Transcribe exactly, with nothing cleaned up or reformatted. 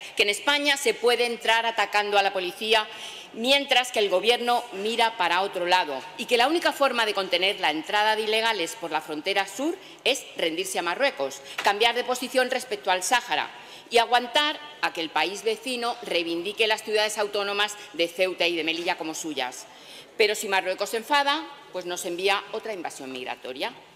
que en España se puede entrar atacando a la policía mientras que el Gobierno mira para otro lado y que la única forma de contener la entrada de ilegales por la frontera sur es rendirse a Marruecos, cambiar de posición respecto al Sáhara y aguantar a que el país vecino reivindique las ciudades autónomas de Ceuta y de Melilla como suyas. Pero si Marruecos se enfada, pues nos envía otra invasión migratoria.